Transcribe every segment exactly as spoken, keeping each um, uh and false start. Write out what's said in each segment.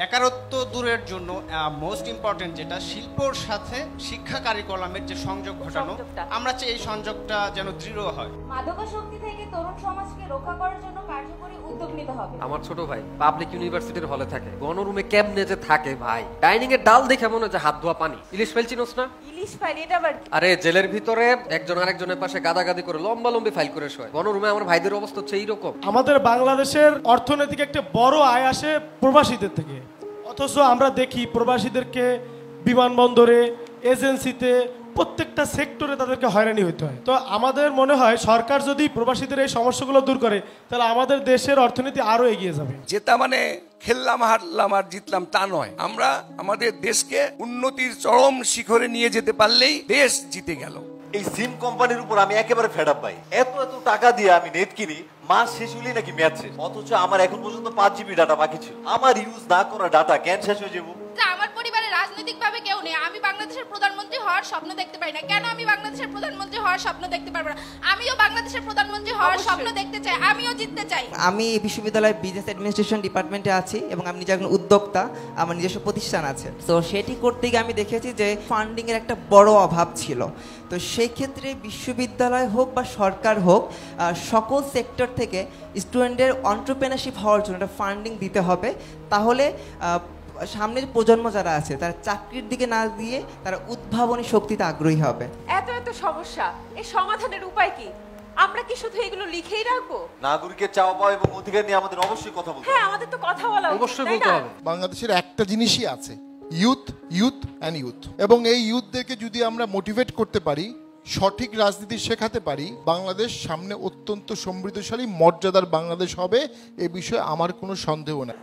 বেকারত্ব দূরের জন্য মোস্ট ইম্পর্টেন্ট যেটা শিল্পর সাথে শিক্ষা কারিকুলামের যে সংযোগ ঘটানো, আমরা চাই এই সংযোগটা যেন দৃঢ় হয়। মাদকাসক্তি থেকে তরুণ সমাজকে রক্ষা করার জন্য কার্যকরী উদ্যোগ নিতে হবে। আমার ছোট ভাই পাবলিক ইউনিভার্সিটির হলে থাকে, গণরুমে কেমনে যে থাকে ভাই, ডাইনিং এর ডাল দেখে মনে হচ্ছে হাত ধোয়া পানি। ইলিশ ফাইল চিনোস না? ইলিশ ফাইল এটা আবার কি? আরে জেলের ভিতরে একজন আরেকজনের পাশে গাদাগাদি করে লম্বা লম্বি ফাইল করে শোয়। গণরুমে আমার ভাইদের অবস্থা হচ্ছে এইরকম। আমাদের বাংলাদেশের অর্থনৈতিক একটা বড় আয় আসে প্রবাসীদের থেকে, অথচ আমরা দেখি প্রবাসীদেরকে বিমানবন্দরে, এজেন্সিতে, প্রত্যেকটা সেক্টরে তাদেরকে হয়রানি হতে হয়। তো আমাদের মনে হয় সরকার যদি প্রবাসীদের এই সমস্যাগুলো দূর করে তাহলে আমাদের দেশের অর্থনীতি আরো এগিয়ে যাবে। যেটা মানে খেললাম হারলাম আর জিতলাম তা নয়, আমরা আমাদের দেশকে উন্নতির চরম শিখরে নিয়ে যেতে পারলেই দেশ জিতে গেল। এই সিম কোম্পানির উপর আমি একেবারে ফেড আপ ভাই। এত এত টাকা দিয়ে আমি নেট কিনি, মাস শেষ হলেই নাকি ম্যাচ শেষ, অথচ আমার এখন পর্যন্ত পাঁচ জিবি ডাটা বাকি ছিল। আমার ইউজ না করা ডাটা কেন শেষ হয়ে যাবো? আমার পরিবারে রাজনৈতিক ভাবে কেউ নেই, আমি বাংলাদেশের প্রধানমন্ত্রী হওয়ার স্বপ্ন দেখতে পারি না। কেন আমি বাংলাদেশের প্রধানমন্ত্রী হওয়ার স্বপ্ন দেখতে পারবো না? আমিও বাংলাদেশের প্রধানমন্ত্রী হওয়ার স্বপ্ন দেখতে চাই, আমিও জিততে চাই। আমি বিশ্ববিদ্যালয়ের বিজনেস অ্যাডমিনিস্ট্রেশন ডিপার্টমেন্টে আছি এবং আমি নিজে একজন উদ্যোক্তা, আমার নিজস্ব প্রতিষ্ঠান আছে। তো সেটি করতে গিয়ে আমি দেখেছি যে ফান্ডিং এর একটা বড় অভাব ছিল। তো সেই ক্ষেত্রে বিশ্ববিদ্যালয় হোক বা সরকার হোক, সকল সেক্টর থেকে স্টুডেন্টদের এন্টারপ্রেনারশিপ হওয়ার জন্য একটা ফান্ডিং দিতে হবে। তাহলে সামনের প্রজন্ম যারা আছে তারা চাকরির দিকে না দিয়ে তারা উদ্ভাবনী শক্তিতে আগ্রহী হবে। এত এত সমস্যা, এই সমাধানের উপায় কি? আমরা কি শুধু এগুলো লিখেই রাখবো? নাগরিকের চাওয়া পাওয়া এবং অধিকার নিয়ে আমাদের অবশ্যই কথা বলতে হবে। হ্যাঁ, আমাদের তো কথা বলা উচিত, অবশ্যই তাই বলতে না? হবে। বাংলাদেশের একটা জিনিসই আছে, ইউথ ইউথ অ্যান্ড ইউথ, এবং এই ইউথদেরকে যদি আমরা মোটিভেট করতে পারি, সঠিক রাজনীতি শেখাতে পারি, বাংলাদেশ সামনে অত্যন্ত সমৃদ্ধশালী মর্যাদার বাংলাদেশ হবে, এ বিষয়ে আমার কোনো সন্দেহ নেই।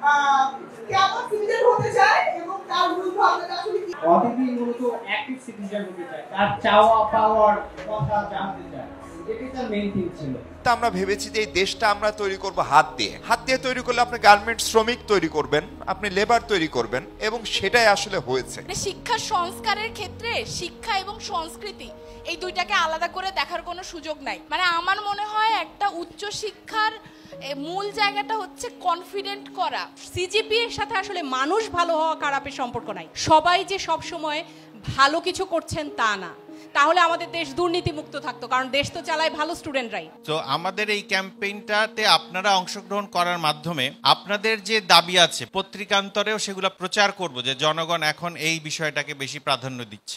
অতিথি মূলত অ্যাক্টিভ সিটিজেন হতে চায়, তার চাওয়া পাওয়ার কথা জানতে চায়, এটাই তার মেইন থিং ছিল। আমরা ভেবেছি যে এই দেশটা আমরা তৈরি করব হাত দিয়ে। হাত দিয়ে তৈরি করলে আপনি গার্মেন্টস শ্রমিক তৈরি করবেন, আপনি লেবার তৈরি করবেন, এবং সেটাই আসলে হয়েছে। শিক্ষা সংস্কারের ক্ষেত্রে শিক্ষা এবং সংস্কৃতি এই দুইটাকে আলাদা করে দেখার কোনো সুযোগ নাই। মানে আমার মনে হয় একটা উচ্চ শিক্ষার মূল জায়গাটা হচ্ছে কনফিডেন্ট করা। সিজিপি এর সাথে আসলে মানুষ ভালো হওয়া খারাপের সম্পর্ক নাই। সবাই যে সব সময় ভালো কিছু করছেন তা না, তাহলে আমাদের দেশ দুর্নীতি মুক্ত থাকতো, কারণ দেশ তো চালায় ভালো স্টুডেন্টরাই। তো আমাদের এই ক্যাম্পেইনটাতে আপনারা অংশগ্রহণ করার মাধ্যমে আপনাদের যে দাবি আছে পত্রিকান্তরেও সেগুলো প্রচার করব যে জনগণ এখন এই বিষয়টাকে বেশি প্রাধান্য দিচ্ছে।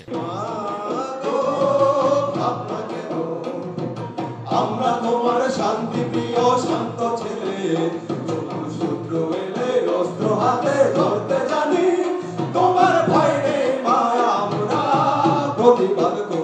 আমরা তোমার শান্তি প্রিয় শান্ত ছেলে, শত্রু এলে অস্ত্র হাতে ধরতে জানি, তোমার ভয় নেই মা, আমরা প্রতিবাদ